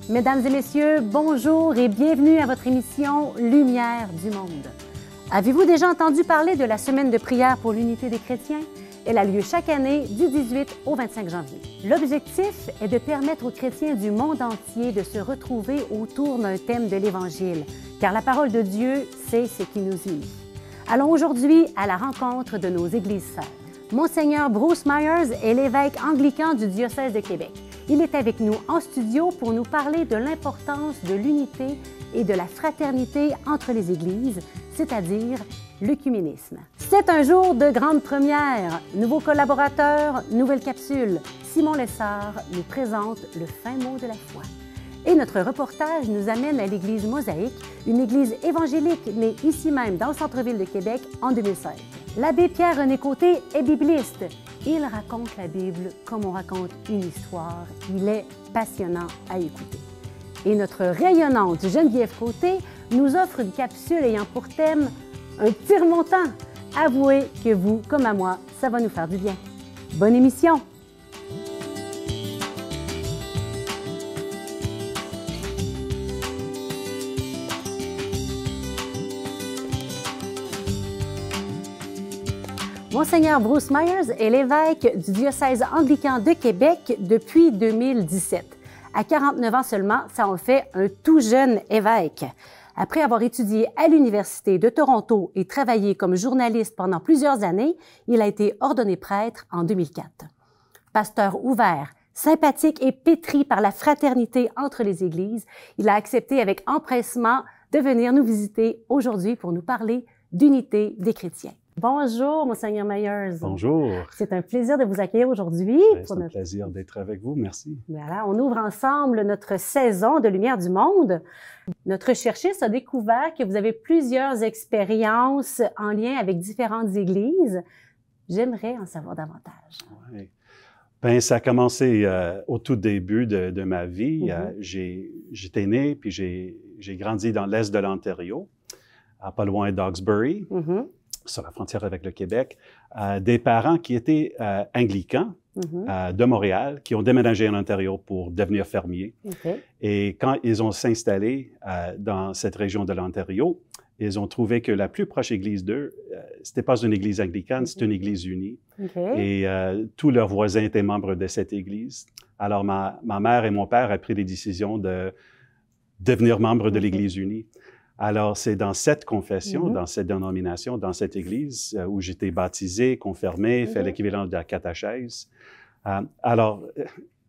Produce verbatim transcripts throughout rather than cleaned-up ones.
Mesdames et messieurs, bonjour et bienvenue à votre émission Lumière du monde. Avez-vous déjà entendu parler de la semaine de prière pour l'unité des chrétiens? Elle a lieu chaque année du dix-huit au vingt-cinq janvier. L'objectif est de permettre aux chrétiens du monde entier de se retrouver autour d'un thème de l'Évangile, car la parole de Dieu, c'est ce qui nous unit. Allons aujourd'hui à la rencontre de nos églises sœurs. Monseigneur Bruce Myers est l'évêque anglican du diocèse de Québec. Il est avec nous en studio pour nous parler de l'importance de l'unité et de la fraternité entre les églises, c'est-à-dire l'œcuménisme. C'est un jour de grande première. Nouveaux collaborateurs, nouvelle capsule. Simon Lessard nous présente le fin mot de la foi. Et notre reportage nous amène à l'église Mosaïque, une église évangélique née ici même dans le centre-ville de Québec en deux mille seize. L'abbé Pierre-René Côté est bibliste. Il raconte la Bible comme on raconte une histoire. Il est passionnant à écouter. Et notre rayonnante Geneviève Côté nous offre une capsule ayant pour thème un tire-montant. Avouez que vous, comme à moi, ça va nous faire du bien. Bonne émission! Monseigneur Bruce Myers est l'évêque du diocèse anglican de Québec depuis deux mille dix-sept. À quarante-neuf ans seulement, ça en fait un tout jeune évêque. Après avoir étudié à l'Université de Toronto et travaillé comme journaliste pendant plusieurs années, il a été ordonné prêtre en deux mille quatre. Pasteur ouvert, sympathique et pétri par la fraternité entre les églises, il a accepté avec empressement de venir nous visiter aujourd'hui pour nous parler d'unité des chrétiens. Bonjour, Monseigneur Myers. Bonjour. C'est un plaisir de vous accueillir aujourd'hui. C'est un notre... plaisir d'être avec vous, merci. Voilà, on ouvre ensemble notre saison de Lumière du monde. Notre cherchiste a découvert que vous avez plusieurs expériences en lien avec différentes églises. J'aimerais en savoir davantage. Oui. Bien, ça a commencé euh, au tout début de, de ma vie. Mm-hmm. euh, J'étais né, puis j'ai grandi dans l'est de l'Ontario, à pas loin d'Hawkesbury. Mm-hmm. Sur la frontière avec le Québec, euh, des parents qui étaient euh, anglicans mm-hmm. euh, de Montréal, qui ont déménagé en Ontario pour devenir fermiers. Okay. Et quand ils ont s'installé euh, dans cette région de l'Ontario, ils ont trouvé que la plus proche église d'eux, euh, c'était pas une église anglicane, mm-hmm. c'est une église unie. Okay. Et euh, tous leurs voisins étaient membres de cette église. Alors, ma, ma mère et mon père ont pris la décision de devenir membres de l'église unie. Alors, c'est dans cette confession, mm-hmm. dans cette dénomination, dans cette église euh, où j'étais baptisé, confirmé, mm-hmm. fait l'équivalent de la catéchèse. Euh, alors, euh,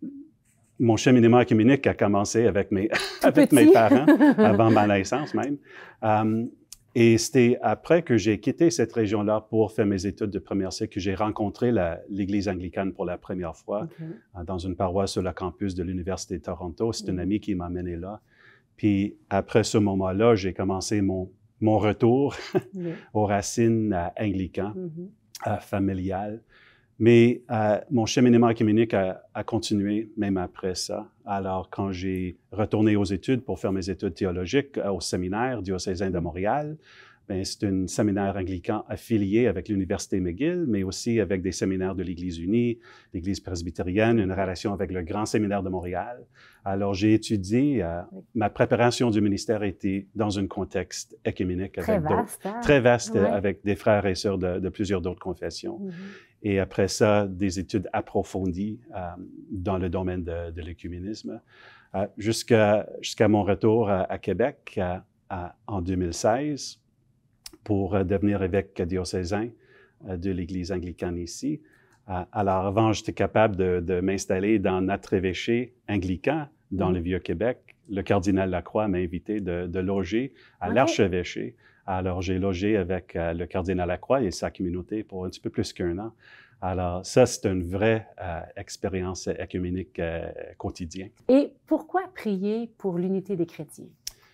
mon cheminement œcuménique a commencé avec mes, avec mes parents, avant ma naissance même. Euh, et c'était après que j'ai quitté cette région-là pour faire mes études de première cycle que j'ai rencontré l'Église anglicane pour la première fois okay. euh, dans une paroisse sur le campus de l'Université de Toronto. C'est mm-hmm. un ami qui m'a amené là. Puis après ce moment-là, j'ai commencé mon, mon retour oui. aux racines euh, anglicanes, mm-hmm. euh, familiales. Mais euh, mon cheminement œcuménique a, a continué même après ça. Alors, quand j'ai retourné aux études pour faire mes études théologiques euh, au séminaire diocésain de Montréal, bien, c'est un séminaire anglican affilié avec l'Université McGill, mais aussi avec des séminaires de l'Église unie, l'Église presbytérienne, une relation avec le Grand séminaire de Montréal. Alors, j'ai étudié, euh, oui. ma préparation du ministère était dans un contexte œcuménique. Très avec vaste. Hein? Très vaste, ouais. avec des frères et sœurs de, de plusieurs d'autres confessions. Mm-hmm. Et après ça, des études approfondies euh, dans le domaine de, de l'œcuménisme, euh, jusqu'à jusqu'à mon retour à, à Québec à, à, en deux mille seize. Pour devenir évêque diocésain de l'Église anglicane ici. Alors, avant, j'étais capable de, de m'installer dans notre évêché anglican dans mmh. le Vieux-Québec. Le cardinal Lacroix m'a invité de, de loger à okay. l'archevêché. Alors, j'ai logé avec euh, le cardinal Lacroix et sa communauté pour un petit peu plus qu'un an. Alors, ça, c'est une vraie euh, expérience œcuménique euh, quotidienne. Et pourquoi prier pour l'unité des chrétiens?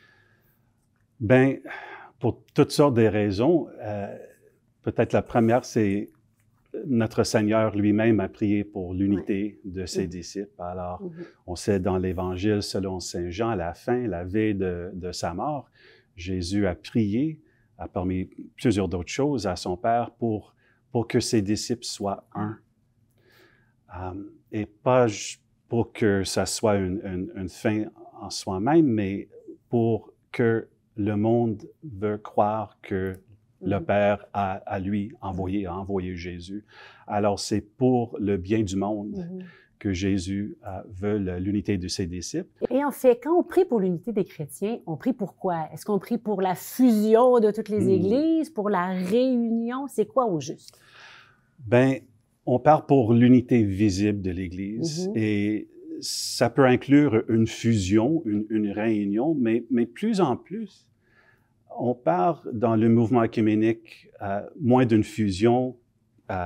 Bien, pour toutes sortes de raisons. Euh, peut-être la première, c'est notre Seigneur lui-même a prié pour l'unité oui. de ses mmh. disciples. Alors, mmh. on sait dans l'Évangile selon Saint Jean, à la fin, la veille de, de sa mort, Jésus a prié, a parmi plusieurs d'autres choses, à son Père pour, pour que ses disciples soient un. Um, et pas pour que ça soit une, une, une fin en, soi-même, mais pour que le monde veut croire que le Père a, à lui, envoyé, a envoyé Jésus. Alors, c'est pour le bien du monde mm-hmm. que Jésus euh, veut l'unité de ses disciples. Et en fait, quand on prie pour l'unité des chrétiens, on prie pour quoi? Est-ce qu'on prie pour la fusion de toutes les mm. églises, pour la réunion? C'est quoi au juste? Bien, on parle pour l'unité visible de l'Église mm-hmm. et ça peut inclure une fusion, une, une réunion, mais, mais plus en plus, on parle dans le mouvement œcuménique euh, moins d'une fusion euh,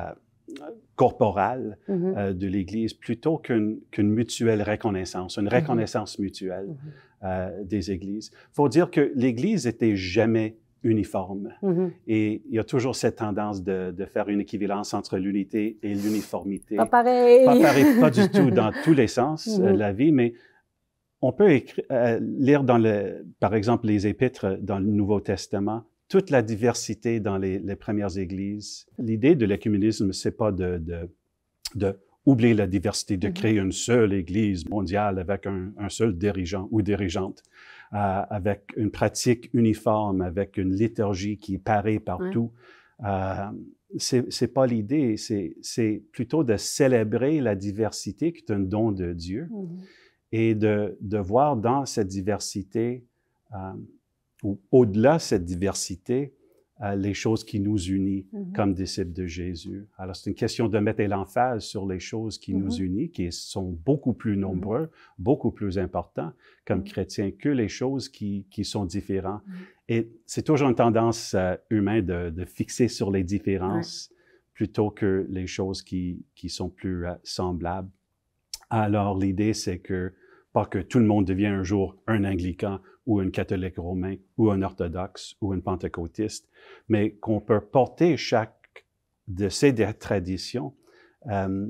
corporelle mm-hmm. euh, de l'Église plutôt qu'une qu'une mutuelle reconnaissance, une reconnaissance mm-hmm. mutuelle mm-hmm. euh, des Églises. Il faut dire que l'Église n'était jamais uniforme mm-hmm. et il y a toujours cette tendance de, de faire une équivalence entre l'unité et l'uniformité. Pas pareil! Pas pareil, pas du tout dans tous les sens mm-hmm. euh, la vie, mais on peut écrire, euh, lire dans le, par exemple, les épîtres dans le Nouveau Testament, toute la diversité dans les, les premières églises. L'idée de l'œcuménisme, c'est pas de, de, de oublier la diversité, de créer une seule église mondiale avec un, un seul dirigeant ou dirigeante, euh, avec une pratique uniforme, avec une liturgie qui est pareille partout. Ouais. Euh, c'est, c'est pas l'idée, c'est, c'est plutôt de célébrer la diversité qui est un don de Dieu. Mm-hmm. Et de, de voir dans cette diversité, euh, ou au-delà de cette diversité, euh, les choses qui nous unissent mm-hmm. comme disciples de Jésus. Alors, c'est une question de mettre l'emphase sur les choses qui mm-hmm. nous unissent, qui sont beaucoup plus nombreux, mm-hmm. beaucoup plus importants comme mm-hmm. chrétiens que les choses qui, qui sont différentes. Mm-hmm. Et c'est toujours une tendance euh, humaine de, de fixer sur les différences ouais. plutôt que les choses qui, qui sont plus euh, semblables. Alors, l'idée, c'est que, pas que tout le monde devienne un jour un anglican ou un catholique romain ou un orthodoxe ou un pentecôtiste, mais qu'on peut porter chaque de ces traditions, euh,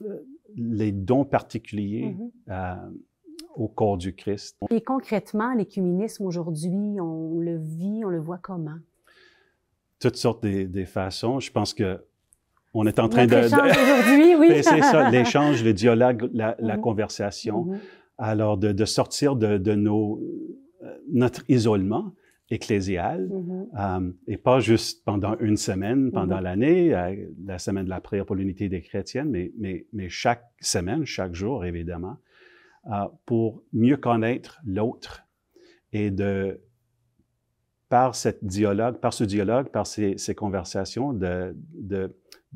les dons particuliers mm-hmm. euh, au corps du Christ. Et concrètement, l'écuménisme aujourd'hui, on le vit, on le voit comment? Toutes sortes des, des façons. Je pense que on est en train Notre de... échange aujourd'hui, oui. C'est ça, l'échange, le dialogue, la, la mm-hmm. conversation. Mm-hmm. Alors, de, de sortir de, de nos, notre isolement ecclésial, mm-hmm. euh, et pas juste pendant une semaine, pendant mm-hmm. l'année, euh, la semaine de la prière pour l'unité des chrétiennes, mais, mais, mais chaque semaine, chaque jour, évidemment, euh, pour mieux connaître l'autre et de, par cette dialogue, par ce dialogue, par ces, ces conversations, de, de,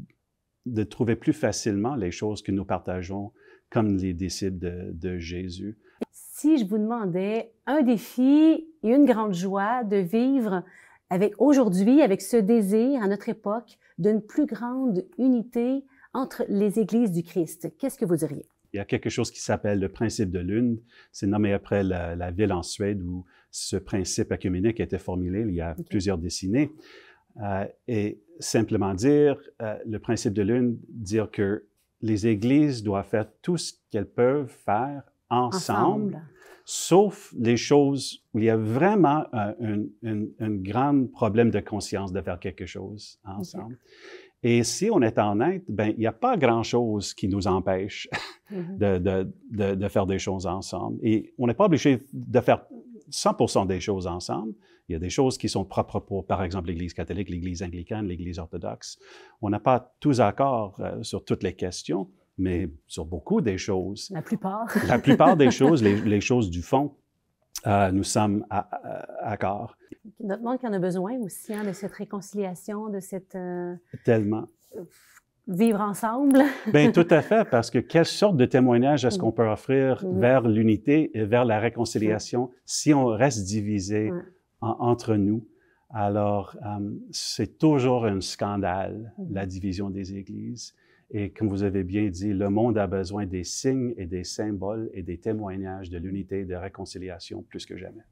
de trouver plus facilement les choses que nous partageons comme les disciples de, de Jésus. Si je vous demandais un défi et une grande joie de vivre avec aujourd'hui, avec ce désir à notre époque d'une plus grande unité entre les églises du Christ, qu'est-ce que vous diriez? Il y a quelque chose qui s'appelle le principe de l'une. C'est nommé après la, la ville en Suède où ce principe œcuménique a été formulé il y a okay. plusieurs décennies. Euh, et simplement dire, euh, le principe de l'une, dire que les églises doivent faire tout ce qu'elles peuvent faire ensemble, ensemble, sauf les choses où il y a vraiment un, un, un, un grand problème de conscience de faire quelque chose ensemble. Okay. Et si on est honnête, ben il n'y a pas grand-chose qui nous empêche mm-hmm. de, de, de, de faire des choses ensemble. Et on n'est pas obligé de faire cent pour cent des choses ensemble. Il y a des choses qui sont propres pour, par exemple, l'Église catholique, l'Église anglicane, l'Église orthodoxe. On n'a pas tous accord euh, sur toutes les questions, mais sur beaucoup des choses. La plupart. La plupart des choses, les, les choses du fond, euh, nous sommes à, à, accord. Notre monde qui en a besoin aussi, hein, de cette réconciliation, de cette... Euh, Tellement. Euh, vivre ensemble. Bien, tout à fait, parce que quelle sorte de témoignage est-ce qu'on peut offrir mmh. vers l'unité et vers la réconciliation mmh. si on reste divisé mmh. en, entre nous? Alors, euh, c'est toujours un scandale, mmh. la division des églises. Et comme vous avez bien dit, le monde a besoin des signes et des symboles et des témoignages de l'unité et de réconciliation plus que jamais.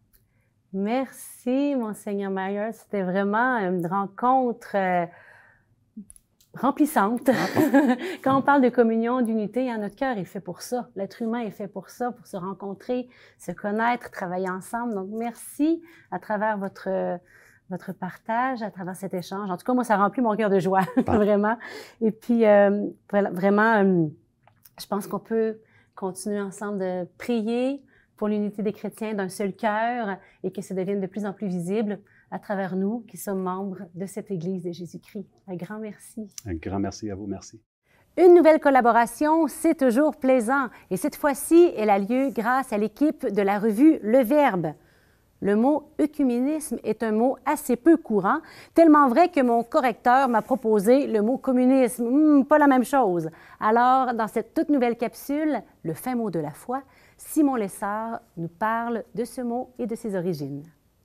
Merci, Monseigneur Myers. C'était vraiment une rencontre euh, remplissante. Quand on parle de communion, d'unité, hein, notre cœur est fait pour ça. L'être humain est fait pour ça, pour se rencontrer, se connaître, travailler ensemble. Donc, merci à travers votre... votre partage à travers cet échange. En tout cas, moi, ça remplit mon cœur de joie, vraiment. Et puis, euh, vraiment, euh, je pense qu'on peut continuer ensemble de prier pour l'unité des chrétiens d'un seul cœur et que ça devienne de plus en plus visible à travers nous qui sommes membres de cette Église de Jésus-Christ. Un grand merci. Un grand merci à vous, merci. Une nouvelle collaboration, c'est toujours plaisant. Et cette fois-ci, elle a lieu grâce à l'équipe de la revue Le Verbe. Le mot œcuménisme est un mot assez peu courant, tellement vrai que mon correcteur m'a proposé le mot communisme. Hum, pas la même chose. Alors, dans cette toute nouvelle capsule, le fin mot de la foi, Simon Lessard nous parle de ce mot et de ses origines.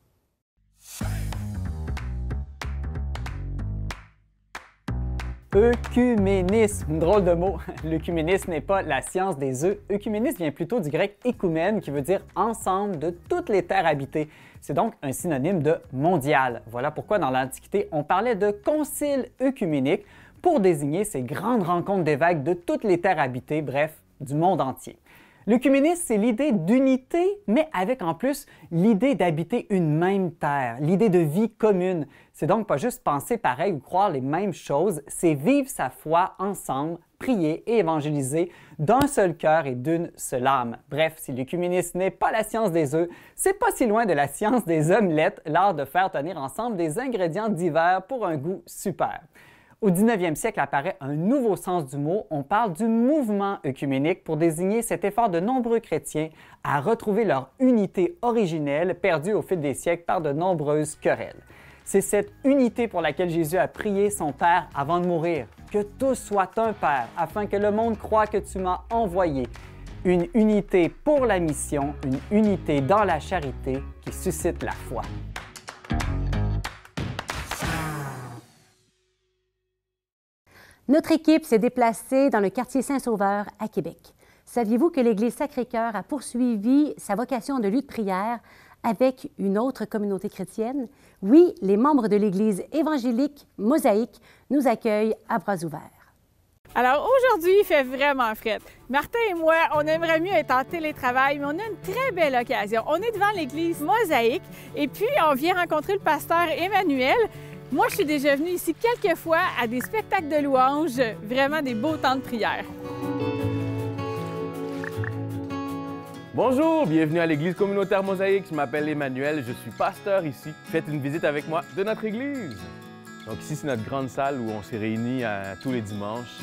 Œcuménisme, drôle de mot. L'œcuménisme n'est pas la science des œufs. Œcuménisme vient plutôt du grec écoumène, qui veut dire ensemble de toutes les terres habitées. C'est donc un synonyme de mondial. Voilà pourquoi dans l'Antiquité, on parlait de concile œcuménique pour désigner ces grandes rencontres d'évêques de toutes les terres habitées, bref, du monde entier. L'œcuménisme, c'est l'idée d'unité, mais avec en plus l'idée d'habiter une même terre, l'idée de vie commune. C'est donc pas juste penser pareil ou croire les mêmes choses, c'est vivre sa foi ensemble, prier et évangéliser d'un seul cœur et d'une seule âme. Bref, si l'œcuménisme n'est pas la science des œufs, c'est pas si loin de la science des omelettes, l'art de faire tenir ensemble des ingrédients divers pour un goût super. Au dix-neuvième siècle apparaît un nouveau sens du mot. On parle du mouvement œcuménique pour désigner cet effort de nombreux chrétiens à retrouver leur unité originelle perdue au fil des siècles par de nombreuses querelles. C'est cette unité pour laquelle Jésus a prié son Père avant de mourir. Que tous soient un Père, afin que le monde croie que tu m'as envoyé. Une unité pour la mission, une unité dans la charité qui suscite la foi. Notre équipe s'est déplacée dans le quartier Saint-Sauveur à Québec. Saviez-vous que l'Église Sacré-Cœur a poursuivi sa vocation de lieu de prière avec une autre communauté chrétienne? Oui, les membres de l'Église évangélique Mosaïque nous accueillent à bras ouverts. Alors aujourd'hui, il fait vraiment frais. Martin et moi, on aimerait mieux être en télétravail, mais on a une très belle occasion. On est devant l'église Mosaïque et puis on vient rencontrer le pasteur Emmanuel. Moi, je suis déjà venue ici quelques fois à des spectacles de louanges, vraiment des beaux temps de prière. Bonjour, bienvenue à l'église communautaire Mosaïque. Je m'appelle Emmanuel, je suis pasteur ici. Faites une visite avec moi de notre église. Donc ici, c'est notre grande salle où on s'est réunis à, tous les dimanches.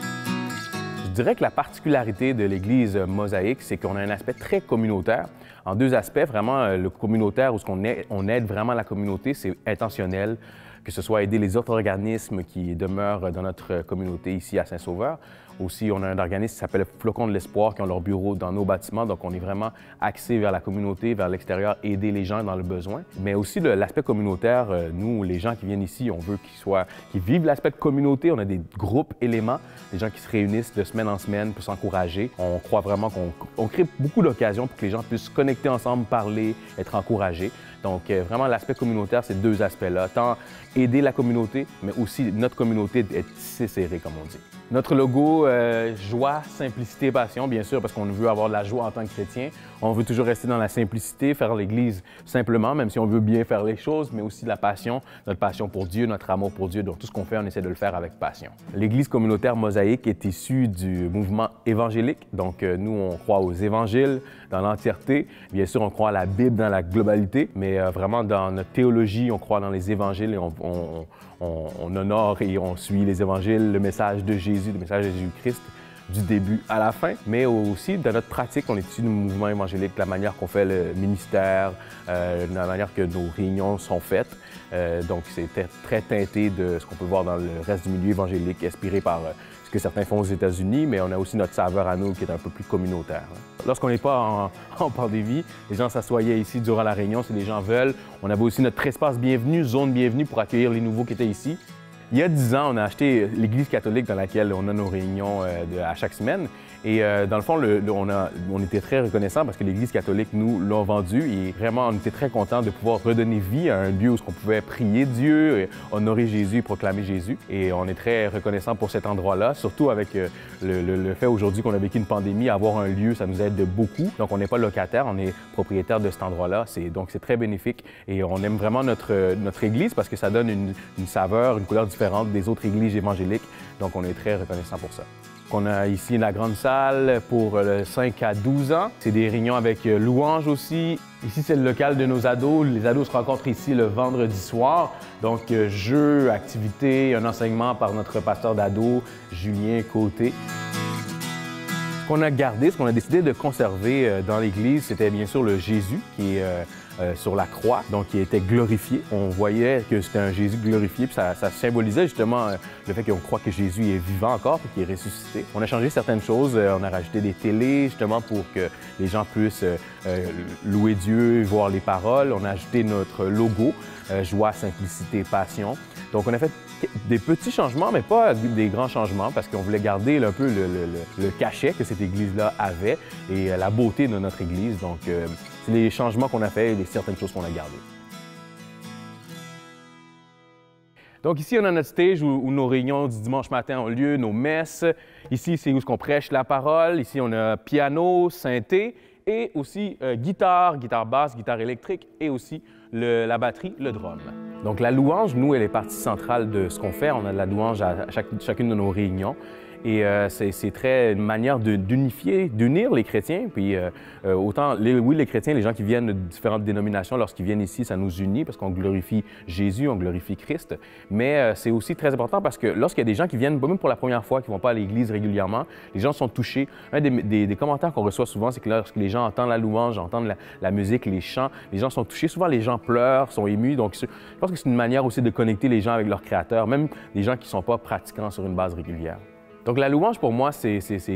Je dirais que la particularité de l'église Mosaïque, c'est qu'on a un aspect très communautaire. En deux aspects, vraiment, le communautaire, où ce qu'on aide, on aide vraiment la communauté, c'est intentionnel, que ce soit aider les autres organismes qui demeurent dans notre communauté ici à Saint-Sauveur. Aussi, on a un organisme qui s'appelle Flocons de l'Espoir, qui ont leur bureau dans nos bâtiments. Donc, on est vraiment axé vers la communauté, vers l'extérieur, aider les gens dans le besoin. Mais aussi, l'aspect communautaire, nous, les gens qui viennent ici, on veut qu'ils soient, qu'ils vivent l'aspect de communauté. On a des groupes éléments, des gens qui se réunissent de semaine en semaine pour s'encourager. On croit vraiment qu'on on crée beaucoup d'occasions pour que les gens puissent se connecter ensemble, parler, être encouragés. Donc, vraiment, l'aspect communautaire, c'est deux aspects-là. Tant aider la communauté, mais aussi notre communauté être tissée serrée, comme on dit. Notre logo, euh, joie, simplicité, passion, bien sûr, parce qu'on veut avoir de la joie en tant que chrétien. On veut toujours rester dans la simplicité, faire l'Église simplement, même si on veut bien faire les choses, mais aussi de la passion, notre passion pour Dieu, notre amour pour Dieu. Donc, tout ce qu'on fait, on essaie de le faire avec passion. L'Église communautaire Mosaïque est issue du mouvement évangélique. Donc, euh, nous, on croit aux évangiles dans l'entièreté. Bien sûr, on croit à la Bible dans la globalité, mais euh, vraiment, dans notre théologie, on croit dans les évangiles et on, on, on, on honore et on suit les évangiles, le message de Jésus, le message de Jésus-Christ, du début à la fin, mais aussi dans notre pratique, on est issu du mouvement évangélique, la manière qu'on fait le ministère, euh, la manière que nos réunions sont faites. Euh, donc, c'est très teinté de ce qu'on peut voir dans le reste du milieu évangélique, inspiré par euh, ce que certains font aux États-Unis, mais on a aussi notre saveur à nous qui est un peu plus communautaire. Lorsqu'on n'est pas en, en pandémie, les gens s'assoyaient ici durant la réunion si les gens veulent. On avait aussi notre espace bienvenu, zone bienvenue pour accueillir les nouveaux qui étaient ici. Il y a dix ans, on a acheté l'Église catholique dans laquelle on a nos réunions euh, de, à chaque semaine. Et euh, dans le fond, le, le, on, a, on était très reconnaissants parce que l'Église catholique nous l'a vendu et vraiment, on était très contents de pouvoir redonner vie à un lieu où on pouvait prier Dieu, honorer Jésus et proclamer Jésus. Et on est très reconnaissants pour cet endroit-là, surtout avec euh, le, le, le fait aujourd'hui qu'on a vécu une pandémie, avoir un lieu, ça nous aide de beaucoup. Donc, on n'est pas locataire, on est propriétaire de cet endroit-là. Donc, c'est très bénéfique et on aime vraiment notre, notre Église parce que ça donne une, une saveur, une couleur différente des autres églises évangéliques. Donc, on est très reconnaissants pour ça. qu'on a ici la grande salle pour le cinq à douze ans. C'est des réunions avec louanges aussi. Ici, c'est le local de nos ados. Les ados se rencontrent ici le vendredi soir. Donc, jeux, activités, un enseignement par notre pasteur d'ados, Julien Côté. Ce qu'on a gardé, ce qu'on a décidé de conserver dans l'Église, c'était bien sûr le Jésus qui est euh, euh, sur la croix, donc qui était glorifié. On voyait que c'était un Jésus glorifié, puis ça, ça symbolisait justement euh, le fait qu'on croit que Jésus est vivant encore, puis qu'il est ressuscité. On a changé certaines choses, euh, on a rajouté des télés justement pour que les gens puissent euh, euh, louer Dieu, voir les paroles. On a ajouté notre logo, euh, joie, simplicité, passion. Donc on a fait des petits changements, mais pas des grands changements, parce qu'on voulait garder un peu le, le, le cachet que cette Église-là avait et la beauté de notre Église. Donc, euh, c'est les changements qu'on a faits et les certaines choses qu'on a gardées. Donc ici, on a notre stage où, où nos réunions du dimanche matin ont lieu, nos messes. Ici, c'est où on prêche la parole. Ici, on a piano, synthé et aussi euh, guitare, guitare basse, guitare électrique et aussi le, la batterie, le drum. Donc la louange, nous, elle est partie centrale de ce qu'on fait. On a de la louange à chaque, chacune de nos réunions. Et euh, c'est très une manière d'unifier, d'unir les chrétiens. Puis euh, euh, autant, les, oui, les chrétiens, les gens qui viennent de différentes dénominations, lorsqu'ils viennent ici, ça nous unit parce qu'on glorifie Jésus, on glorifie Christ. Mais euh, c'est aussi très important parce que lorsqu'il y a des gens qui viennent, même pour la première fois, qui ne vont pas à l'église régulièrement, les gens sont touchés. Un des, des, des commentaires qu'on reçoit souvent, c'est que lorsque les gens entendent la louange, entendent la, la musique, les chants, les gens sont touchés. Souvent, les gens pleurent, sont émus. Donc, je pense que c'est une manière aussi de connecter les gens avec leur Créateur, même les gens qui ne sont pas pratiquants sur une base régulière. Donc, la louange, pour moi, c'est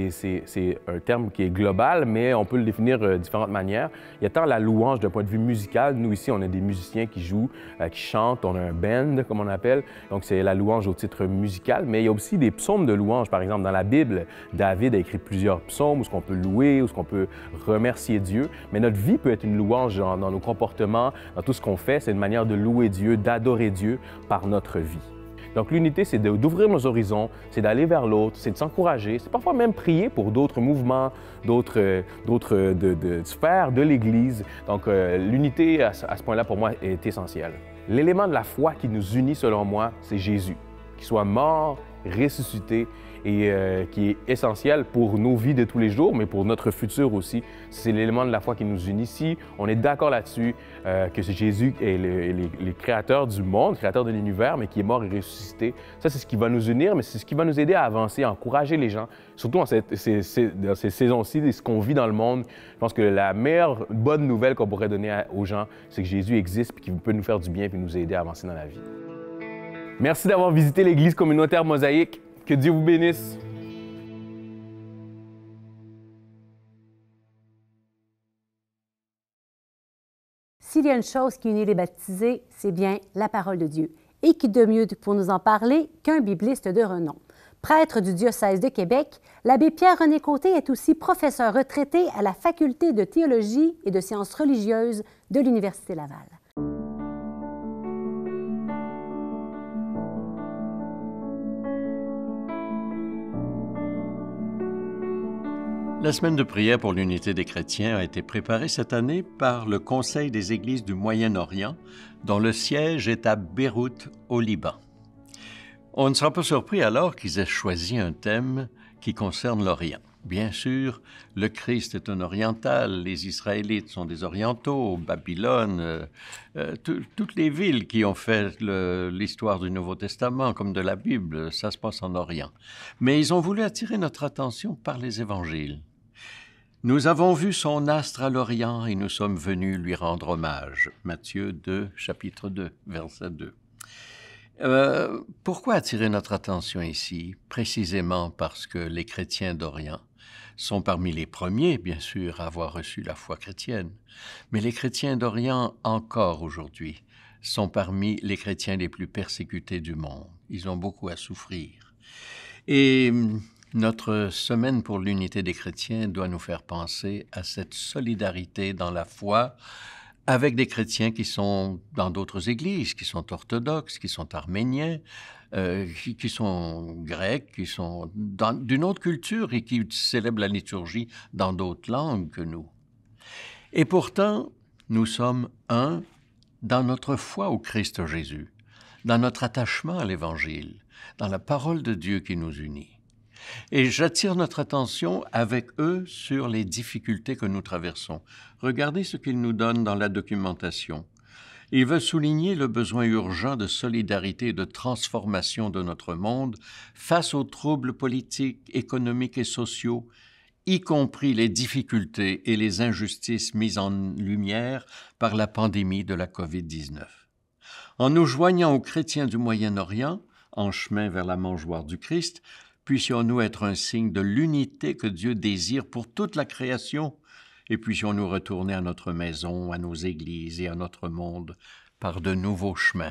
un terme qui est global, mais on peut le définir de différentes manières. Il y a tant la louange d'un point de vue musical. Nous, ici, on a des musiciens qui jouent, euh, qui chantent. On a un band, comme on appelle. Donc, c'est la louange au titre musical. Mais il y a aussi des psaumes de louange. Par exemple, dans la Bible, David a écrit plusieurs psaumes où ce qu'on peut louer, où ce qu'on peut remercier Dieu. Mais notre vie peut être une louange dans, dans nos comportements, dans tout ce qu'on fait. C'est une manière de louer Dieu, d'adorer Dieu par notre vie. Donc, l'unité, c'est d'ouvrir nos horizons, c'est d'aller vers l'autre, c'est de s'encourager, c'est parfois même prier pour d'autres mouvements, d'autres de, de sphères de l'Église. Donc, euh, l'unité, à ce, à ce point-là, pour moi, est essentielle. L'élément de la foi qui nous unit, selon moi, c'est Jésus, qu'il soit mort, ressuscité et euh, qui est essentiel pour nos vies de tous les jours, mais pour notre futur aussi. C'est l'élément de la foi qui nous unit. Si on est d'accord là-dessus, euh, que Jésus est le, le, le créateur du monde, créateur de l'univers, mais qui est mort et ressuscité, ça, c'est ce qui va nous unir, mais c'est ce qui va nous aider à avancer, à encourager les gens, surtout en cette, ces, ces, dans ces saisons-ci, ce qu'on vit dans le monde. Je pense que la meilleure bonne nouvelle qu'on pourrait donner à, aux gens, c'est que Jésus existe et qu'il peut nous faire du bien et nous aider à avancer dans la vie. Merci d'avoir visité l'Église communautaire Mosaïque. Que Dieu vous bénisse. S'il y a une chose qui unit les baptisés, c'est bien la parole de Dieu. Et qui de mieux pour nous en parler qu'un bibliste de renom. Prêtre du diocèse de Québec, l'abbé Pierre-René Côté est aussi professeur retraité à la Faculté de théologie et de sciences religieuses de l'Université Laval. La semaine de prière pour l'unité des chrétiens a été préparée cette année par le Conseil des Églises du Moyen-Orient, dont le siège est à Beyrouth, au Liban. On ne sera pas surpris alors qu'ils aient choisi un thème qui concerne l'Orient. Bien sûr, le Christ est un oriental, les Israélites sont des orientaux, Babylone, euh, euh, toutes les villes qui ont fait l'histoire du Nouveau Testament, comme de la Bible, ça se passe en Orient. Mais ils ont voulu attirer notre attention par les évangiles. Nous avons vu son astre à l'Orient et nous sommes venus lui rendre hommage. Matthieu deux, chapitre deux, verset deux. Euh, pourquoi attirer notre attention ici? Précisément parce que les chrétiens d'Orient sont parmi les premiers, bien sûr, à avoir reçu la foi chrétienne. Mais les chrétiens d'Orient, encore aujourd'hui, sont parmi les chrétiens les plus persécutés du monde. Ils ont beaucoup à souffrir. Et notre semaine pour l'unité des chrétiens doit nous faire penser à cette solidarité dans la foi avec des chrétiens qui sont dans d'autres églises, qui sont orthodoxes, qui sont arméniens, euh, qui, qui sont grecs, qui sont d'une autre culture et qui célèbrent la liturgie dans d'autres langues que nous. Et pourtant, nous sommes un dans notre foi au Christ Jésus, dans notre attachement à l'Évangile, dans la parole de Dieu qui nous unit. Et j'attire notre attention avec eux sur les difficultés que nous traversons. Regardez ce qu'ils nous donnent dans la documentation. Il veut souligner le besoin urgent de solidarité et de transformation de notre monde face aux troubles politiques, économiques et sociaux, y compris les difficultés et les injustices mises en lumière par la pandémie de la covid dix-neuf. En nous joignant aux chrétiens du Moyen-Orient, en chemin vers la mangeoire du Christ, puissions-nous être un signe de l'unité que Dieu désire pour toute la création, et puissions-nous retourner à notre maison, à nos églises et à notre monde par de nouveaux chemins.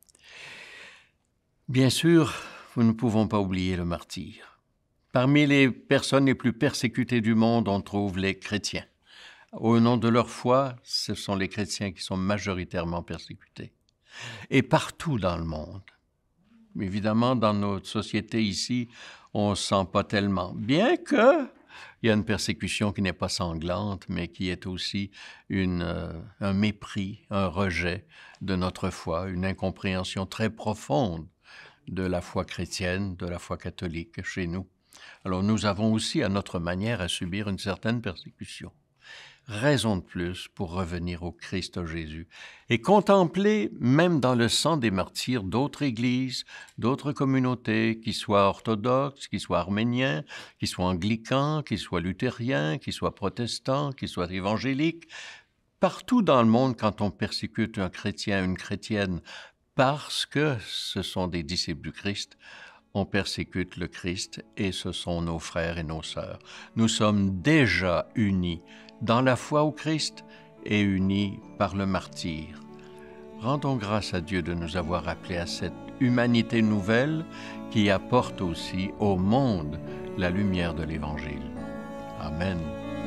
Bien sûr, nous ne pouvons pas oublier le martyr. Parmi les personnes les plus persécutées du monde, on trouve les chrétiens. Au nom de leur foi, ce sont les chrétiens qui sont majoritairement persécutés. Et partout dans le monde. Évidemment, dans notre société ici, on ne sent pas tellement. Bien que il y a une persécution qui n'est pas sanglante, mais qui est aussi une, euh, un mépris, un rejet de notre foi, une incompréhension très profonde de la foi chrétienne, de la foi catholique chez nous. Alors nous avons aussi, à notre manière, à subir une certaine persécution. Raison de plus pour revenir au Christ Jésus et contempler, même dans le sang des martyrs, d'autres églises, d'autres communautés, qui soient orthodoxes, qui soient arméniens, qui soient anglicans, qui soient luthériens, qui soient protestants, qui soient évangéliques. Partout dans le monde, quand on persécute un chrétien, une chrétienne, parce que ce sont des disciples du Christ, on persécute le Christ et ce sont nos frères et nos sœurs. Nous sommes déjà unis dans la foi au Christ et unis par le martyr. Rendons grâce à Dieu de nous avoir appelés à cette humanité nouvelle qui apporte aussi au monde la lumière de l'Évangile. Amen.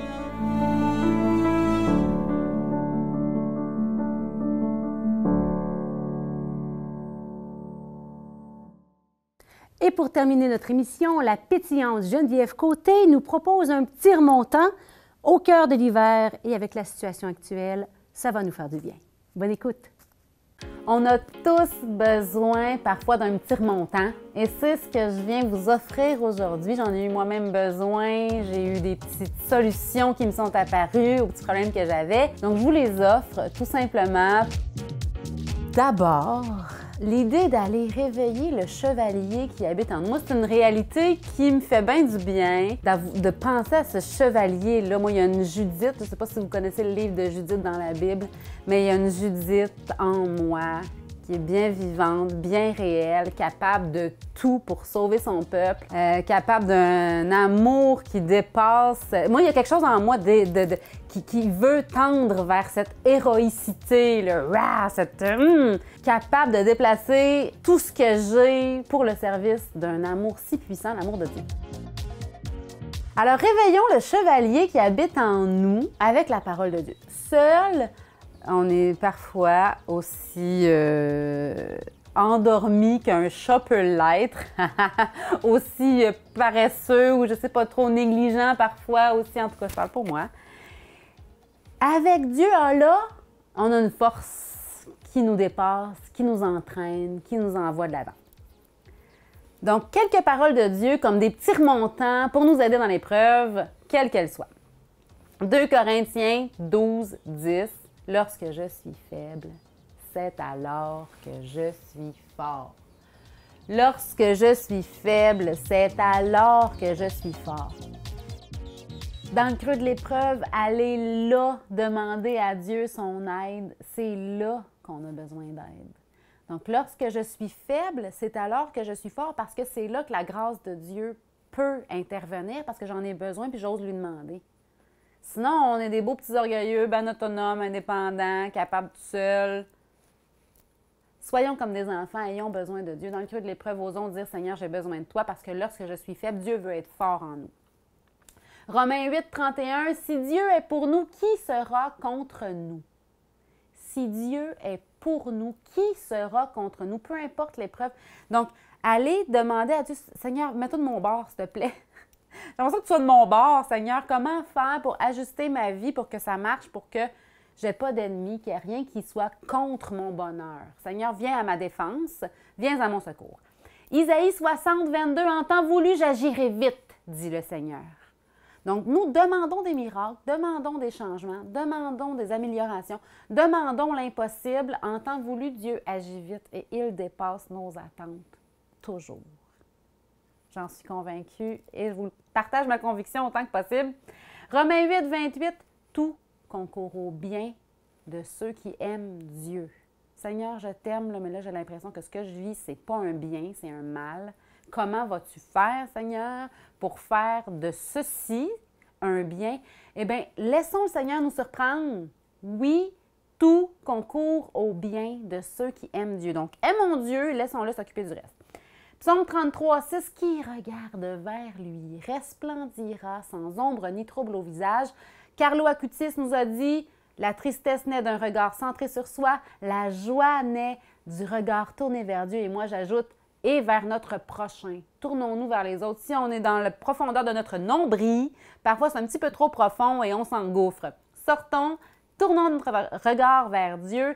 Et pour terminer notre émission, la pétillante Geneviève Côté nous propose un petit remontant au cœur de l'hiver et avec la situation actuelle, ça va nous faire du bien. Bonne écoute! On a tous besoin parfois d'un petit remontant et c'est ce que je viens vous offrir aujourd'hui. J'en ai eu moi-même besoin, j'ai eu des petites solutions qui me sont apparues aux petits problèmes que j'avais. Donc je vous les offre tout simplement. D'abord, l'idée d'aller réveiller le chevalier qui habite en moi, c'est une réalité qui me fait bien du bien de penser à ce chevalier-là. Moi, il y a une Judith, je ne sais pas si vous connaissez le livre de Judith dans la Bible, mais il y a une Judith en moi qui est bien vivante, bien réelle, capable de tout pour sauver son peuple, euh, capable d'un amour qui dépasse... Moi, il y a quelque chose en moi de, de, de, qui, qui veut tendre vers cette héroïcité, le rah, cette... Hum, capable de déplacer tout ce que j'ai pour le service d'un amour si puissant, l'amour de Dieu. Alors, réveillons le chevalier qui habite en nous avec la parole de Dieu. Seul, on est parfois aussi euh, endormi qu'un chat peut l'être, aussi euh, paresseux ou je sais pas trop négligent parfois aussi, en tout cas je parle pour moi. Avec Dieu, là, on a une force qui nous dépasse, qui nous entraîne, qui nous envoie de l'avant. Donc, quelques paroles de Dieu comme des petits remontants pour nous aider dans l'épreuve, quelle qu'elle soit. deux Corinthiens douze, dix. Lorsque je suis faible, c'est alors que je suis fort. Lorsque je suis faible, c'est alors que je suis fort. Dans le creux de l'épreuve, allez là demander à Dieu son aide. C'est là qu'on a besoin d'aide. Donc, lorsque je suis faible, c'est alors que je suis fort parce que c'est là que la grâce de Dieu peut intervenir parce que j'en ai besoin puis j'ose lui demander. Sinon, on est des beaux petits orgueilleux, ben autonomes, indépendants, capables tout seuls. Soyons comme des enfants, ayons besoin de Dieu. Dans le creux de l'épreuve, osons dire « Seigneur, j'ai besoin de toi parce que lorsque je suis faible, Dieu veut être fort en nous. » Romains huit, trente et un, « Si Dieu est pour nous, qui sera contre nous? » Si Dieu est pour nous, qui sera contre nous? Peu importe l'épreuve. Donc, allez demander à Dieu « Seigneur, mets-toi de mon bord, s'il te plaît. » J'aimerais ça que tu sois de mon bord, Seigneur. Comment faire pour ajuster ma vie, pour que ça marche, pour que je n'ai pas d'ennemi, qu'il n'y ait rien qui soit contre mon bonheur. Seigneur, viens à ma défense, viens à mon secours. Isaïe soixante, vingt-deux, en temps voulu, j'agirai vite, dit le Seigneur. Donc, nous demandons des miracles, demandons des changements, demandons des améliorations, demandons l'impossible. En temps voulu, Dieu agit vite et il dépasse nos attentes, toujours. J'en suis convaincue et je vous partage ma conviction autant que possible. Romains huit, vingt-huit, tout concourt au bien de ceux qui aiment Dieu. Seigneur, je t'aime, mais là, j'ai l'impression que ce que je vis, ce n'est pas un bien, c'est un mal. Comment vas-tu faire, Seigneur, pour faire de ceci un bien? Eh bien, laissons le Seigneur nous surprendre. Oui, tout concourt au bien de ceux qui aiment Dieu. Donc, aimons Dieu, laissons-le s'occuper du reste. Psaume trente-trois, six, qui regarde vers lui resplendira sans ombre ni trouble au visage. Carlo Acutis nous a dit, la tristesse naît d'un regard centré sur soi, la joie naît du regard tourné vers Dieu. Et moi, j'ajoute, et vers notre prochain. Tournons-nous vers les autres. Si on est dans la profondeur de notre nombril, parfois c'est un petit peu trop profond et on s'engouffre. Sortons, tournons notre regard vers Dieu.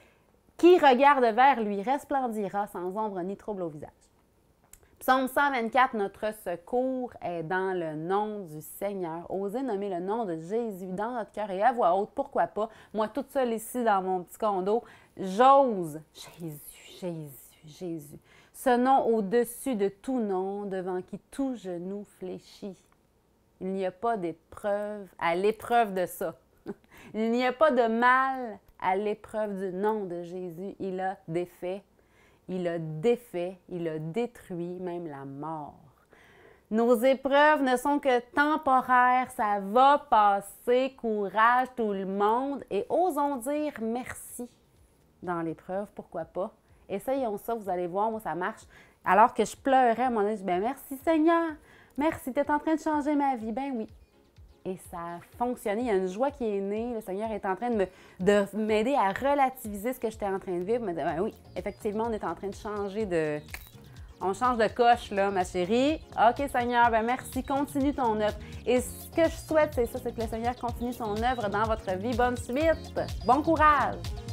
Qui regarde vers lui resplendira sans ombre ni trouble au visage. Psaume cent vingt-quatre, notre secours est dans le nom du Seigneur. Osez nommer le nom de Jésus dans notre cœur et à voix haute, pourquoi pas. Moi, toute seule ici dans mon petit condo, j'ose Jésus, Jésus, Jésus. Ce nom au-dessus de tout nom, devant qui tout genou fléchit. Il n'y a pas d'épreuve à l'épreuve de ça. Il n'y a pas de mal à l'épreuve du nom de Jésus. Il a défait, il a défait, il a détruit même la mort. Nos épreuves ne sont que temporaires, ça va passer, courage tout le monde et osons dire merci dans l'épreuve, pourquoi pas. Essayons ça, vous allez voir, moi, ça marche. Alors que je pleurais, à mon avis, je dis, ben merci Seigneur, merci, tu es en train de changer ma vie. Ben oui. Et ça a fonctionné, il y a une joie qui est née, le Seigneur est en train de me, de m'aider à relativiser ce que j'étais en train de vivre. Me dire, ben oui, effectivement, on est en train de changer de... On change de coche, là, ma chérie. OK, Seigneur, ben merci, continue ton œuvre. Et ce que je souhaite, c'est ça, c'est que le Seigneur continue son œuvre dans votre vie. Bonne suite, bon courage!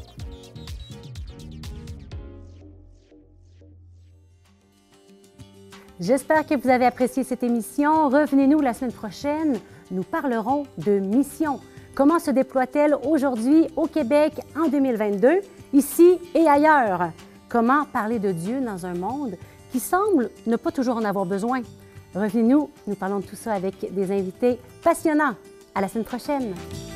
J'espère que vous avez apprécié cette émission. Revenez-nous la semaine prochaine. Nous parlerons de mission. Comment se déploie-t-elle aujourd'hui au Québec en deux mille vingt-deux, ici et ailleurs? Comment parler de Dieu dans un monde qui semble ne pas toujours en avoir besoin? Revenez-nous, nous parlons de tout ça avec des invités passionnants. À la semaine prochaine!